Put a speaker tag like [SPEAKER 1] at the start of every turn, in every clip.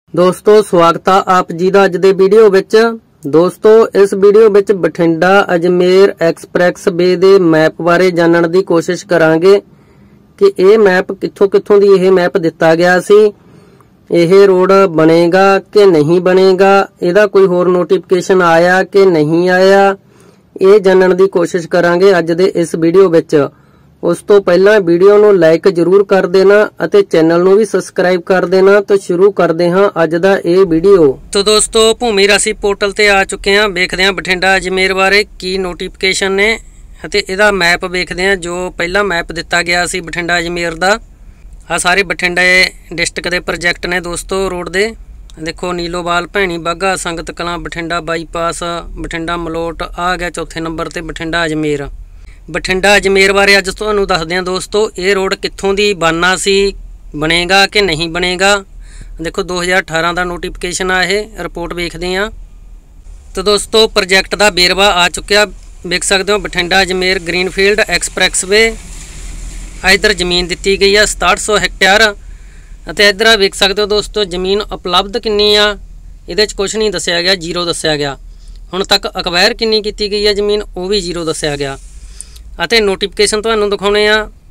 [SPEAKER 1] ਦੋਸਤੋ ਸਵਾਗਤ ਆ ਆਪ ਜੀ ਦਾ ਅੱਜ ਦੇ ਵੀਡੀਓ ਵਿੱਚ। ਦੋਸਤੋ ਇਸ ਵੀਡੀਓ ਵਿੱਚ ਬਠਿੰਡਾ ਅਜਮੇਰ ਐਕਸਪ੍ਰੈਸ ਵੇ ਦੇ ਮੈਪ ਬਾਰੇ ਜਾਣਨ ਦੀ ਕੋਸ਼ਿਸ਼ ਕਰਾਂਗੇ ਕਿ ਇਹ ਮੈਪ ਕਿੱਥੋਂ ਦੀ ਇਹ ਮੈਪ ਦਿੱਤਾ ਗਿਆ ਸੀ, ਇਹ ਰੋਡ ਬਣੇਗਾ ਕਿ ਨਹੀਂ ਬਣੇਗਾ, ਇਹਦਾ ਕੋਈ ਹੋਰ ਨੋਟੀਫਿਕੇਸ਼ਨ ਆਇਆ ਕਿ ਨਹੀਂ ਆਇਆ, ਇਹ ਜਾਣਨ ਦੀ ਕੋਸ਼ਿਸ਼ ਕਰਾਂਗੇ ਅੱਜ ਦੇ ਇਸ ਵੀਡੀਓ ਵਿੱਚ। ਉਸ ਤੋਂ ਪਹਿਲਾਂ ਵੀਡੀਓ ਨੂੰ ਲਾਈਕ ਜਰੂਰ ਕਰ ਦੇਣਾ ਅਤੇ ਚੈਨਲ ਨੂੰ ਵੀ ਸਬਸਕ੍ਰਾइब कर देना। तो शुरू करते हाँ अज दा ये वीडियो। तो दोस्तों भूमि राशि पोर्टल ते आ चुके हैं, देखते हैं बठिंडा अजमेर बारे की नोटिफिकेशन ने ਅਤੇ ਇਹਦਾ मैप देखते हैं जो पहला मैप दिता गया सी बठिंडा अजमेर का। आ सारे बठिंडा डिस्ट्रिक्ट के प्रोजेक्ट ने दोस्तों रोड दे। देखो नीलोवाल भैणी बाघा संगत कलां बठिंडा बाईपास बठिंडा मलोट आ गया चौथे नंबर ते बठिंडा अजमेर। बठिंडा अजमेर बारे अज तुहानूं दसदे हां दोस्तों ये रोड कित्थों दी बनना सी, बनेगा कि नहीं बनेगा। देखो 2018 का नोटिफिकेशन आ ये रिपोर्ट देखते हैं। तो दोस्तों प्रोजेक्ट का बेरवा आ चुका, देख सकते हो Bathinda Ajmer greenfield expressway. इधर जमीन दी गई है 6700 हेक्टेयर। इधर देख सकते हो दोस्तों जमीन उपलब्ध कितनी आ, ये कुछ नहीं दसिया गया, जीरो दसिया गया। हुण तक अक्वायर कितनी की गई है जमीन वो भी जीरो दसिया गया। ਅਤੇ नोटिफिकेशन ਤੁਹਾਨੂੰ ਦਿਖਾਉਣੇ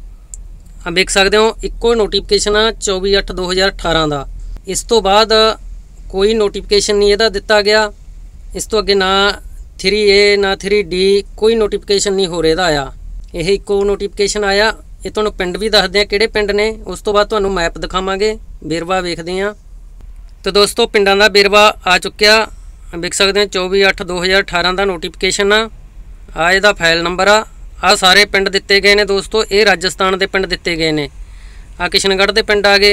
[SPEAKER 1] ਆ देख सकते हो ਇੱਕੋ नोटिफिकेशन 24/8/2018 ਦਾ। इस तो बाद कोई नोटिफिकेशन नहीं ਇਹਦਾ ਦਿੱਤਾ ਗਿਆ। इस तो अगे ना 3A ना 3D कोई नोटिफिकेशन नहीं हो ਰਿਹਾ ਆਇਆ। ਇਹ ਇੱਕੋ नोटिफिकेशन आया। ਇਹ ਤੁਹਾਨੂੰ ਪਿੰਡ ਵੀ ਦੱਸਦੇ ਆ ਕਿਹੜੇ ਪਿੰਡ ਨੇ। ਉਸ ਤੋਂ ਬਾਅਦ ਤੁਹਾਨੂੰ ਮੈਪ ਦਿਖਾਵਾਂਗੇ, ਵੇਰਵਾ ਵੇਖਦੇ ਆ। तो दोस्तों ਪਿੰਡਾਂ ਦਾ ਵੇਰਵਾ ਆ ਚੁੱਕਿਆ, देख सकते हो 24/8/2018 ਦਾ नोटिफिकेशन ਆ। ਇਹਦਾ ਫਾइल नंबर आ सारे पिंड दिते गए ने दोस्तों। ये राजस्थान के पिंड दिते गए ने। आ किशनगढ़ के पिंड आ गए,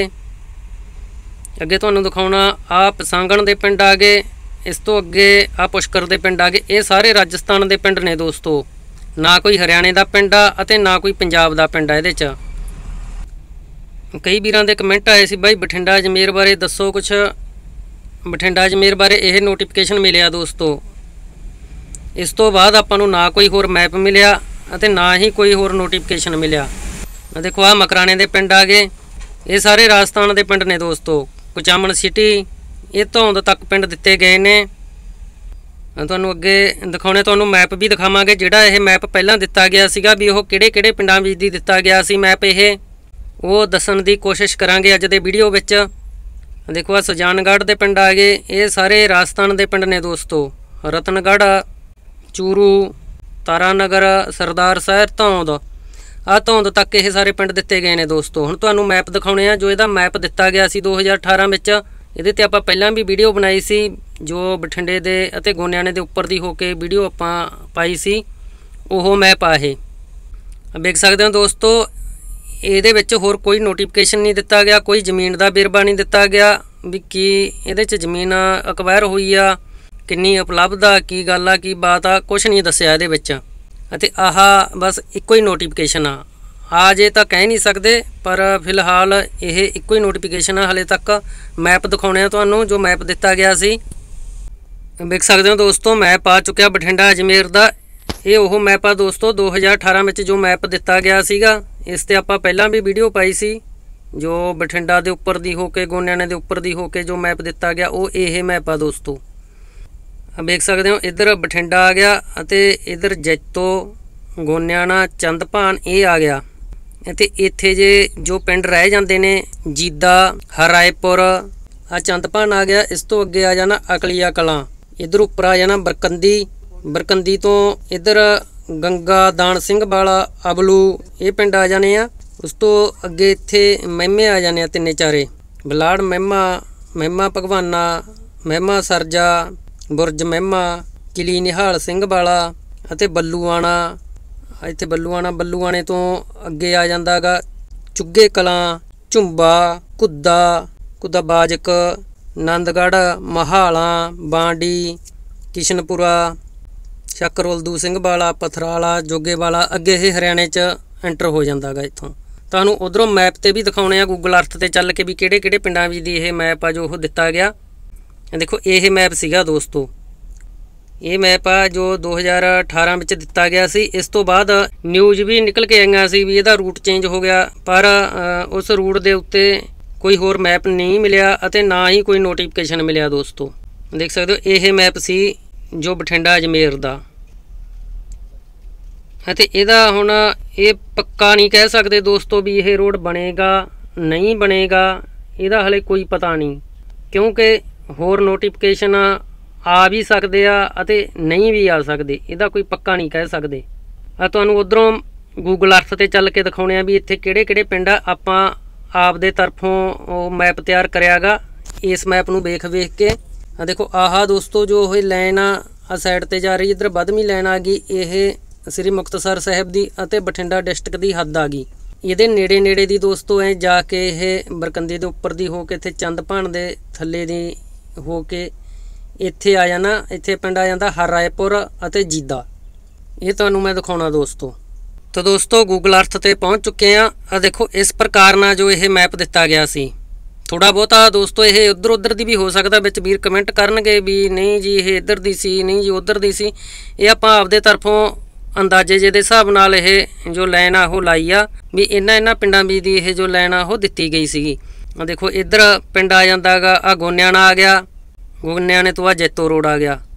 [SPEAKER 1] अगे तुहानूं दिखाउणा आ पसांगण के पिंड आ गए। इस तो अगे आ पुष्कर के पिंड आ गए। ये सारे राजस्थान के पिंड ने दोस्तों, ना कोई हरियाणे का पिंड आ ना कोई पंजाब का पिंड आ। इहदे च कई वीरां दे कमेंट आए सी भाई बठिंडा अजमेर बारे दसो कुछ। बठिंडा अजमेर बारे यह नोटिफिकेशन मिलिया दोस्तों। इस तो बाद आपां नूं ना कोई होर मैप मिलिया ਅਤੇ ना ही कोई होर नोटिफिकेशन मिलिया। देखो आ मकराने के पिंड आ गए। ये सारे राजस्थान के पिंड ने दोस्तों। कुचामन सिटी ये धौंद तक पिंड दिते गए ने। तुहानूं अगे दिखाने, तुहानूं मैप भी दिखावांगे जिहड़ा यह मैप पहलां दिता गया सीगा भी वो किहड़े पिंडां विच दी दिता गया सी मैप, यह वो दस्सण दी कोशिश करांगे अज दे वीडियो विच। देखो आ सुजानगढ़ के पिंड आ गए। ये सारे राजस्थान के पिंड ने दोस्तों। रतनगढ़, चूरू, तारानगर, सरदार शहर, धौंद आ धौंद तक ये सारे पिंड दिते गए ने दोस्तों। हुण तुहानूं मैप दिखाउणे आ जो इहदा मैप दिता गया सी 2018 विच। इहदे ते आपां पहिलां भी वीडियो बनाई सी जो बठिंडे दे अते गोनियाणे दे उप्पर दी होके वीडियो आपां पाई सी, ओह मैप आ ये देख सकते हो दोस्तों। इहदे विच होर कोई नोटिफिकेशन नहीं दिता गया, कोई जमीन दा बेरवा नहीं दिता गया भी की इहदे च जमीन अक्वायर होई आ, किन्नी उपलब्ध आ, की गल आ, की बात आ, कुछ नहीं दसिया इहदे विच। अते आह बस इक्को ही नोटिफिकेशन आ जे तां कह नहीं सकते, पर फिलहाल यह इक्को ही नोटिफिकेशन आ। हले तक मैप दिखाउणे आ तुहानूं जो मैप दिता गया सी। देख सकते हो दोस्तों मैप आ चुकिया बठिंडा अजमेर दा। ये ओह मैप आ दोस्तों 2018 में जो मैप दिता गया सीगा। इस ते आपां पहलां भी वीडियो पाई सी जो बठिंडा दे उप्पर दी होके गोनियाणे दे उप्पर दी होके जो मैप दिता गया वो यह मैप आ दोस्तों। देख सकते हो इधर बठिंडा आ गया अते इधर जैतो, गोनियाना, चंदभान ये आ गया। ते इत्थे जे जो पिंड रह जाते ने जीदा, हरायपुर, आ चंदभान आ गया। इस तो अगे आ जाना अकलिया कलां, इधर उपर आ जाना बरकंदी, बरकंदी तो इधर गंगा दान सिंह वाला, अबलू ये पिंड आ जाने आ। उस तो अगे इत्थे महिमे आ जाने तिन्ने चारे, बलाड़ महिमा, महिमा भगवाना, महिमा सरजा, बुरज महिमा, किली निहाल सिंह वाला अते बल्लूआणा। इत्थे बल्लूआणे तो अगे आ जांदा गा चुग्गे कलां, झुंबा, कुद्दा, कुद्दा बाजक, नंदगढ़, महाला, बांडी, किशनपुरा, शक्करवलदू सिंह वाला, पथराला, जोगे वाला। अगे ये हरियाणे च एंटर हो जांदा गा। इत्थों तुहानूं उधरों मैप ते भी दिखाउणे आ गूगल अर्थ ते चल के भी किहड़े पिंडां विच दी ये मैप आ जो ओह दिता गया। देखो यह मैप सीगा दोस्तों, ये मैप आ जो 2018 में दिता गया सी। इस तो बाद न्यूज़ भी निकल के आईयां सी भी इहदा रूट चेंज हो गया, पर उस रूट के उत्ते ਕੋਈ ਹੋਰ ਮੈਪ नहीं मिलिया ਅਤੇ ना ही कोई नोटिफिकेशन मिलिया। दोस्तों देख सकते हो यह मैप सी जो बठिंडा अजमेर दा ਅਤੇ ਇਹਦਾ ਹੁਣ ਇਹ ਪੱਕਾ नहीं कह सकते दोस्तों भी यह रोड बनेगा नहीं बनेगा, ਇਹਦਾ ਹਲੇ कोई पता नहीं, क्योंकि होर नोटिफिकेशन आ भी सकते आ ਅਤੇ नहीं भी आ सकते, ਇਹਦਾ कोई पक्का नहीं कह सकते। ਤੁਹਾਨੂੰ ਉਧਰੋਂ गूगल अर्थ ਤੇ ਚੱਲ ਕੇ ਦਿਖਾਉਣੇ ਆ ਵੀ ਇੱਥੇ ਕਿਹੜੇ ਪਿੰਡ ਆ। ਆਪਾਂ ਆਪ ਦੇ ਤਰਫੋਂ ਉਹ ਮੈਪ ਤਿਆਰ ਕਰਿਆਗਾ, ਇਸ ਮੈਪ ਨੂੰ ਵੇਖ ਕੇ ਆ ਦੇਖੋ ਆਹ ਦੋਸਤੋ ਜੋ ਇਹ ਲਾਈਨ ਆ ਸਾਈਡ ਤੇ ਜਾ ਰਹੀ, ਇੱਧਰ ਵੱਧਵੀਂ ਲਾਈਨ ਆ ਗਈ, ਇਹ ਸ੍ਰੀ ਮੁਕਤਸਰ ਸਾਹਿਬ ਦੀ ਅਤੇ ਬਠਿੰਡਾ ਡਿਸਟ੍ਰਿਕਟ ਦੀ ਹੱਦ ਆ ਗਈ। ਇਹਦੇ ਨੇੜੇ ਦੀ ਦੋਸਤੋ ਐ ਜਾ ਕੇ ਇਹ ਬਰਕੰਦੀ ਦੇ ਉੱਪਰ ਦੀ ਹੋ ਕੇ ਇੱਥੇ ਚੰਦਭਾਨ ਦੇ ਥੱਲੇ ਦੀ ਹੋ ਕੇ ਇੱਥੇ ਆ ਜਾਣਾ। ਇੱਥੇ ਪਿੰਡ ਆ ਜਾਂਦਾ ਹਰਾਏਪੁਰ ਅਤੇ ਜੀਦਾ, ਇਹ ਤੁਹਾਨੂੰ ਮੈਂ ਦਿਖਾਉਣਾ ਦੋਸਤੋ। तो दोस्तों गूगल अर्थ ਤੇ पहुँच चुके हैं। आ देखो इस प्रकार ना जो यह मैप दिता गया सी, थोड़ा बहुता दोस्तों यह उधर दी भी हो सकता, विच वीर कमेंट करनगे भी नहीं जी ये इधर दी सी, नहीं जी उधर दी सी। ये आपां आपदे तरफों अंदाजे जे दे हिसाब नाल यह जो लाइन आ लाई आ भी इन्हां पिंडां भी दी यह जो लाइन आ दित्ती गई सी। देखो इधर पिंड आ जांदा गा, आ गोनियाना आ गया, गोनियाने तो आ जैतो रोड आ गया,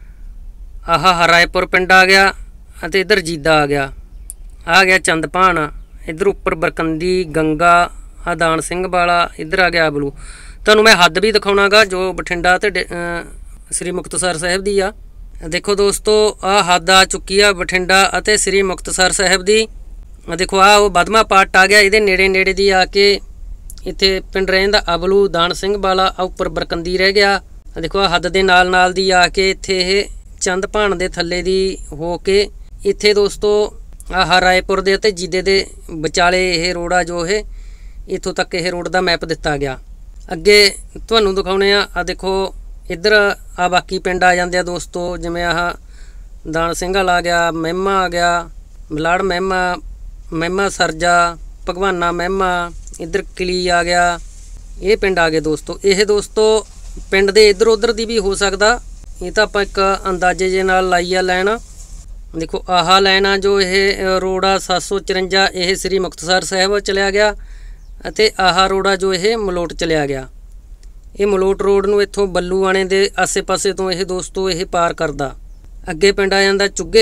[SPEAKER 1] आह हराएपुर पिंड आ गया ਅਤੇ इधर जीदा आ गया, आ गया चंदभान, इधर उपर बरकंदी गंगा आ दान सिंह वाला, इधर आ गया अबलू। तुहानूं मैं हद भी दिखाउणागा जो बठिंडा ते श्री मुक्तसर साहिब दी आ। देखो दोस्तों आ हद आ चुकी आ बठिंडा अते श्री मुक्तसर साहिब दी। देखो आ वो बदमा पार्ट आ गया, इहदे नेड़े दी आके इत्थे पिंड रहिंदा अबलू दान सिंह वाला, आ उपर बरकंदी रह गया। देखो आ हद दे नाल दी आके इत्थे इह चंदभान दे थल्ले दी हो के इत्थे दोस्तों आह रायपुर दे ते जीदे दे विचाले यह रोड आ जो है इत्थों तक यह रोड का मैप दिता गया। अगे तुहानूं दिखाउने आ देखो इधर आ बाकी पिंड आ जाते हैं दोस्तों, जिवें आह दान सिंघल आ गया, महिमा आ गया, बलाड़ महिमा सरजा, भगवाना महिमा, इधर किली आ गया, ये पिंड आ गए दोस्तों। यह दोस्तों पिंड दे इधर उधर दी भी हो सकता, ये तो आप एक अंदाजे जे नाल लाई आ लैन। देखो आह लाइन आ जो यह रोड आ 754 यह श्री मुक्तसर साहिब चलिया गया, ਅਤੇ आह रोड आ जो यह मलोट चलिया गया। ये मलोट रोड नूं इत्थों बल्लूआणे दे आसे पासे तो यह दोस्तों यह पार करदा। अगे पिंड आ जांदा चुगे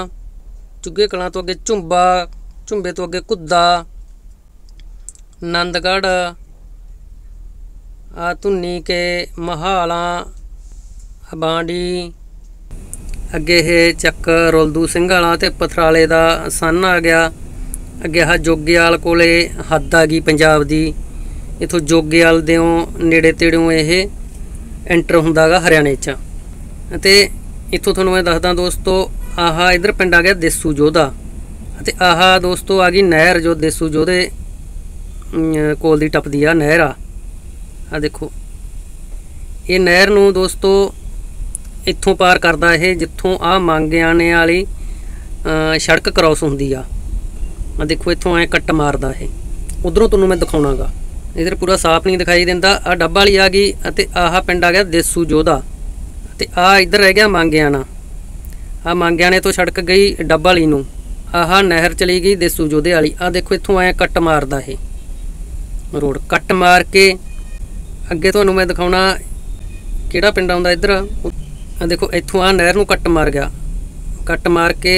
[SPEAKER 1] कलां तो अगे झुंबा, झुंबे तो अगे घुद्दा, नंदगढ़, आ धुन्नी के महाला, बांडी, अगे ये चक रुलदू सिंह वाला ते पथराले दा सन आ गया। अगे आह जोगेआल कोले हद आ गई पंजाब दी, इत्थों जोगेआल देओ नेड़े तेड़ों यह एंटर हुंदा गा हरियाणे च। ते इत्थों तुहानूं मैं दसदा दोस्तों आह इधर पिंड आ गया देसू जोधा, ते आह दोस्तों आ गई नहर जो देसू जोधे कोल दी टपदी आ नहर आ देखो ये नहर नूं दोस्तों इत्थों पार करदा है जित्थों आ मांगियाने वाली सड़क क्रॉस हुंदी आ। देखो इत्थों ऐ कट मारदा है, उधरों तुहानूं मैं दिखाउणागा, इधर पूरा साफ नहीं दिखाई दिंदा। आ डब्बा वाली आ गई अते आह पिंड आ गया देसू जोधा, ते आ इधर रह गया मांगियाना। आ मांगियाने तो सड़क गई डब्बा वाली नूं, आह नहर चली गई देसू जोधे वाली। आ देखो इत्थों ऐ कट मारदा है रोड, कट मार के अगे तुहानूं मैं दिखाउणा किहड़ा पिंड आउंदा इधर। देखो इत्थों आ नहर नूं कट मार गया, कट मार के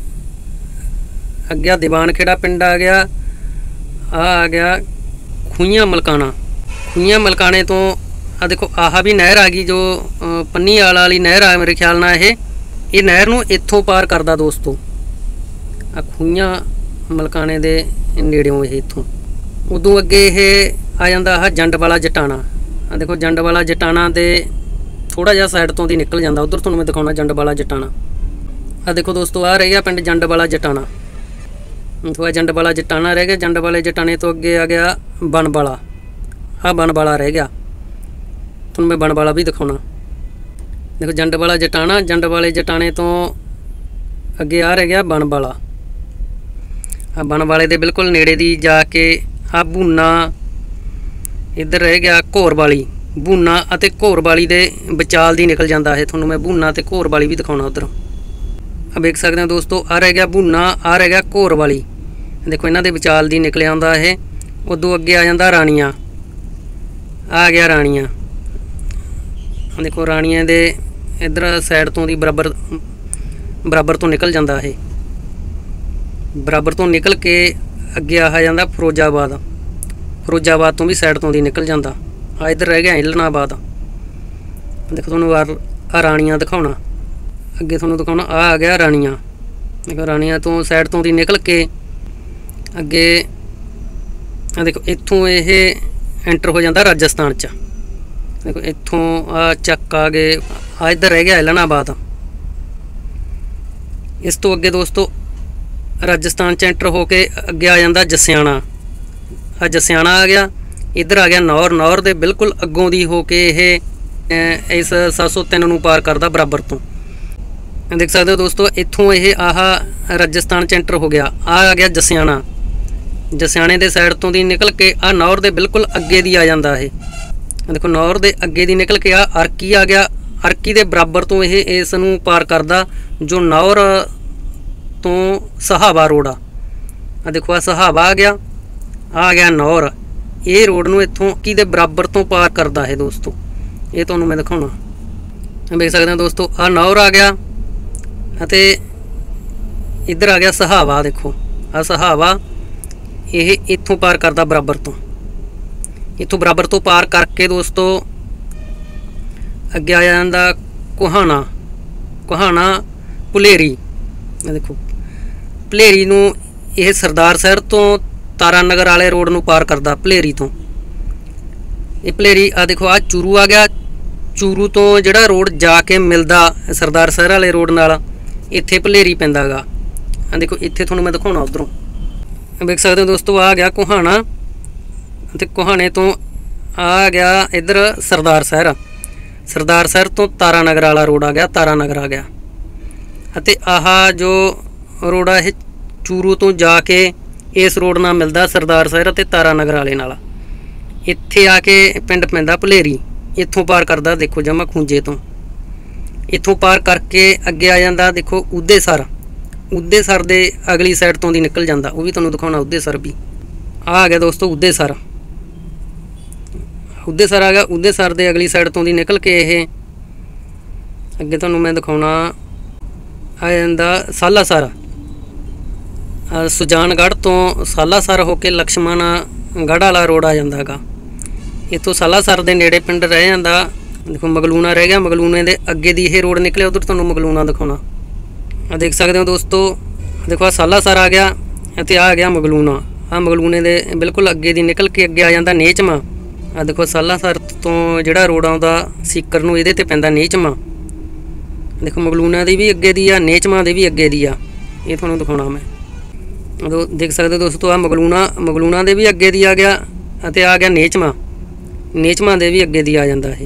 [SPEAKER 1] अग्या दीवान खेड़ा पिंड आ गया, आ गया खूइयां मलकाने तो आ देखो आह भी नहर आ गई जो पन्नी वाली नहर आ मेरे ख्याल ना ये नहर नूं इत्थों पार करदा दोस्तों। आ खूइयां मलकाने दे नेड़ों ये इत्थों उदों अगे ये आ जांदा आह जंड वाला जटाना। आ देखो जंड वाला जटाना दे थोड़ा जिहा साइड तो दी निकल जाता, उधर तुहानूं मैं दिखाउणा जंड वाला जटाना। आ देखो दोस्तों आ रह गया पिंड जंड वाला जटाना, तो जंड वाला जटाना रह गया। जंड वाले जटाने तो अगे आ गया बन वाला, आ बन वाला रह गया, तुहानूं मैं बन वाला भी दिखाउणा। देखो जंड वाला जटाना, जंड वाले जटाने तो अगे आ रह गया बन वाला। आ बन वाले दे बिल्कुल नेड़े दी जाके आ भूना, इधर रह गया घोर वाली, भूना अते घोर वाली दे विचाल दी निकल जाता है। तुहानूं मैं भूना ते घोर वाली भी दिखाउणा उधर। आ देख सकते हो दोस्तों आ रह गया भूना, आ रह गया घोर वाली। देखो इन्हां दे विचाल दी निकल आउंदा है। उदों अगे आ जांदा राणिया, आ गया राणियां। देखो राणियां दे इधर साइड तो दी बराबर तो निकल जाता है, बराबर तो निकल के अगे आ जाता फिरोजाबाद। फिरोजाबाद तो भी साइड तो दी निकल जाता। आ इधर रह गया इलनाबाद। देखो तुहानूं आ राणियां दिखाउणा, अगे तुहानूं दिखाउणा आ गया राणियां। देखो राणियां तो साइड तो दी निकल के अगे देखो इत्थों ये एंटर हो जाता राजस्थान च। देखो इत्थों आ चक आ गए, आ इधर रह गया इलनाबाद। इस तो अगे दोस्तों राजस्थान च एंटर होके अगे आ जाता जसियाणा। आ जसियाणा आ गया, इधर आ गया नौर। नौर दे बिल्कुल अगों दी होके ये इस 703 नूं पार करदा बराबर तो। देख सकते हो दोस्तों इत्थों ये आह राजस्थान च एंटर हो गया। आ गया जसियाणा। जसियाणे दे साइड तो दी निकल के आ नौर दे बिल्कुल अगे दी आ जाता है। देखो नौर दे अगे दी निकल के आ अर्की आ गया। अर्की दे बराबर तो ये इस नूं पार करदा जो नौर तो सहावा रोड आ। देखो आ सहावा आ गया नौर। ये रोड नूं इत्थों की दे बराबर तो पार करदा है दोस्तों। ये तुहानूं मैं दिखाउणा, देख सकते हो दोस्तों आ नौर आ गया अते इधर आ गया सहावा। देखो आ सहावा ये इत्थों पार करदा बराबर तो। इत्थों बराबर तो पार करके दोस्तों अगे आ जांदा कुहाना। कुहाना भुलेरी। देखो भुलेरी नूं ये सरदार शहर तो तारा नगर वाले रोड नूं पार करदा भुलेरी तो। ये भुलेरी आ देखो आ चूरू आ गया। चूरू तो जिहड़ा रोड जाके मिलदा सरदार शहर वाले रोड नाल इत्थे भुलेरी पैंदा गा। देखो इत्थे तुहानूं मैं दिखाउणा उधरों, देख सकते हो दोस्तों आ गया कुहाना ते कुहाने तो आ गया इधर सरदार शहर। सरदार शहर तो तारा नगर वाला रोड आ गया। तारा नगर आ गया अते आह जो रोड आ ये चूरू तो जाके इस रोड नाल मिलदा सरदार शहर ते तारा नगर वाले नाल। इत्थे आके पिंड पैंदा भुलेरी। इत्थों पार करदा देखो जमा खूंजे तो। इत्थों पार करके अगे आ जांदा देखो उदेसर। उदेसर दे अगली साइड तो दी निकल जांदा, वो भी तुहानूं दिखाउणा उदेसर भी। आ गया दोस्तों उदेसर। उदेसर आ गया। उदेसर दे अगली साइड तो दी निकल के ये अगे तुहानूं मैं दिखाउणा आ जांदा सालासर। सुजानगढ़ तो सालासर होके लक्ष्मणगढ़ वाला रोड आ जांदा गा। इत्थों सालासर दे नेड़े पिंड रह जांदा देखो मगलूना रह गया। मगलूने दे अगे दी ये रोड निकले, उधर तुहानूं मगलूना दिखाउणा। देख सकते हो दोस्तों देखो आ सालासर आ गया ते आ गया मगलूना। आ मगलूने दे बिल्कुल अगे दी निकल के अगे आ जांदा नेचमा। आ देखो सालासर तो जिहड़ा रोड आउंदा सीकर नूं इहदे ते पैंदा नेचमा। देखो मगलूना दी भी अगे दी आ, नेचमा दे भी अगे दी आ। ये तुहानूं दिखाउणा मैं। देख सकते हो दोस्तों आ मगलूना दे भी अगे दी आ गया अते आ गया नेचमा। नेचमा दे भी अगे दी आ जांदा है।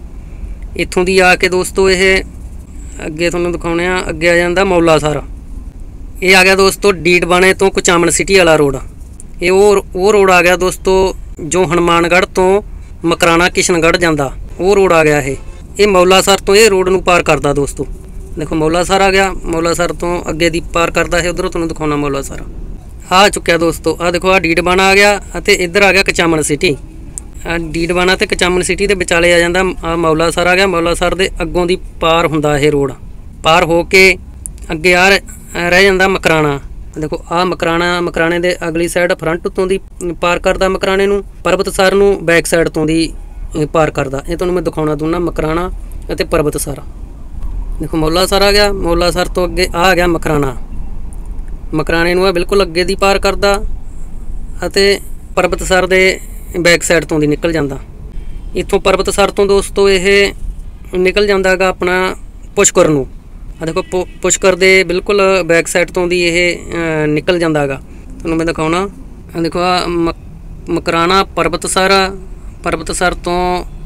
[SPEAKER 1] इत्थों दी आके दोस्तों ये अगे तुहानूं दिखाउणे आ अगे आ जांदा मौलासर। ये आ गया दोस्तों डीडबाणे तो कुचामन सिटी वाला रोड। ये वो रोड आ गया दोस्तों जो हनुमानगढ़ तो मकराना किशनगढ़ जांदा, वो रोड आ गया है। ये मौलासर तो ये रोड नूं पार करदा दोस्तों। देखो मौलासर आ गया। मौलासर तो अगे दी पार करदा है, उधरों तुहानूं दिखाउणा मौलासर आ चुक्या दोस्तों। आ देखो आ डीडबाणा आ गया अते इधर आ गया कुचामन सिटी। डीडबाणा ते कुचामन सिटी दे विचाले आ जांदा आ मौलासर आ गया। मौलासर दे अगों दी पार हुंदा ये रोड। पार हो के अगे आ रह जांदा मकराना। देखो आ मकराना। मकराने दे अगली साइड फ्रंट तो दी पार करदा मकराने नूं, परबतसर नूं बैक साइड तो दी पार करदा। ये तुहानूं मैं दिखाउणा दोना मकराना अते परबतसर। देखो मौलासर आ गया। मौलासर तो अगे आ गया मकराना। मकराने नूं बिल्कुल अगे दी पार करदा अते परबतसर दे बैक साइड तो दी निकल जांदा। इत्थों परबतसर तो दोस्तों ये निकल जांदा गा अपना पुष्कर नूं। देखो पुष्कर दे बिल्कुल बैक साइड तो दी ये निकल जांदा गा। तुहानूं मैं दिखाउणा। देखो आ मकराना परबतसर। परबतसर तो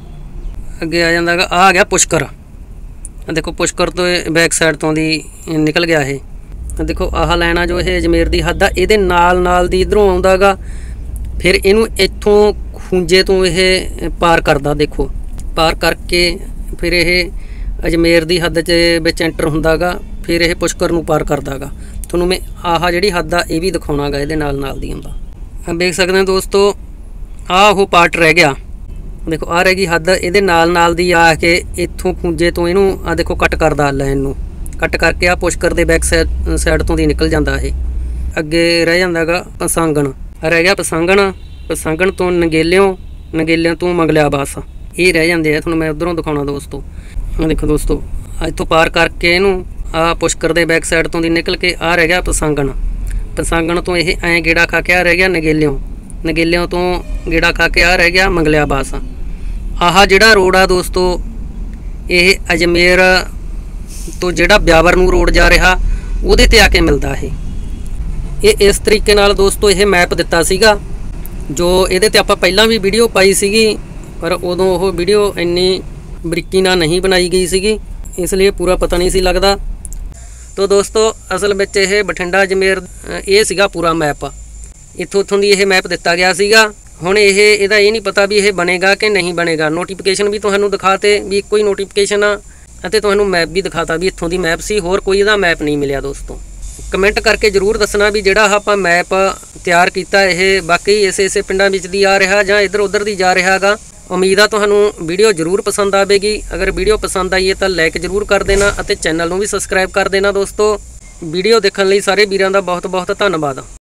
[SPEAKER 1] अगे आ जांदा गा आ गया पुष्कर। देखो पुष्कर तो बैक साइड तो दी निकल गया है। देखो आह लाइना जो है अजमेर दी हद आ, इहदे नाल नाल दी इधरों आउंदा गा। फिर इनू इत्थों खूंजे तो यह पार करदा। देखो पार करके फिर यह अजमेर की हद च एंटर हुंदा गा। फिर यह पुष्कर नूं पार करदा गा। तुहानूं मैं आह जिहड़ी हद आ यह भी दिखाउणा गा, इहदे नाल नाल दी आउंदा। देख सकते हैं दोस्तों आ वो पार्ट रह गया। देखो आ रहेगी हद ये नाल दी आके इत्थों खूंजे तो इनू आ देखो कट करदा लाइन नू कट करके आ पुष्कर दे बैक साइड तो दी निकल जांदा है। अगे रह जांदा गा पसांगण, रह गया पसांगण, पसांगण तो नगेलियों, नगेलियों तो मंगलिया बस ये रह जाते हैं। थोड़ा मैं उधरों दिखाना दोस्तों, देखो दोस्तों इत्थों पार करके इनू आ पुष्कर दे बैक साइड तो दी निकल के आ रह गया पसांगण, पसांगण तो यह ऐ गेड़ा खा के आ रह गया नगेलियों, नगेलियों तो गेड़ा खा के आ रह गया मंगलिया बस। आह जिहड़ा रोड आ दोस्तों ये अजमेर तो जिहड़ा ब्यावर नूं रोड जा रहा उहदे ते आके मिलदा है। ये इस तरीके नाल दोस्तों यह मैप दिता सीगा जो इहदे ते आपां पहलां भी वीडियो पाई सीगी, पर उदों वो वीडियो इन्नी बरीकी नाल नहीं बनाई गई सीगी, इसलिए पूरा पता नहीं सी लगदा। तो दोस्तों असल में यह बठिंडा अजमेर ये सीगा पूरा मैप, इत्थों उत्थों दी यह मैप दिता गया सीगा। हुण ये नहीं पता भी यह बनेगा कि नहीं बनेगा। नोटिफिकेशन भी तुहानूं दिखाते भी इक्को ही नोटिफिकेशन आ ते तुहानूं मैप भी दिखाता भी इत्थों दी मैप सी, होर कोई इहदा मैप नहीं मिलिया। दोस्तों कमेंट करके जरूर दसना भी जिहड़ा आपां मैप तैयार कीता यह वाकई इसे पिंडां विच दी आ रहा जां इधर उधर दी जा रहा गा। उम्मीद आ तुहानूं वीडियो जरूर पसंद आवेगी। अगर वीडियो पसंद आई है तो लाइक जरूर कर देना और चैनल नूं भी सबसक्राइब कर देना। दोस्तों वीडियो देखने लई सारे वीरां दा बहुत बहुत धन्नवाद।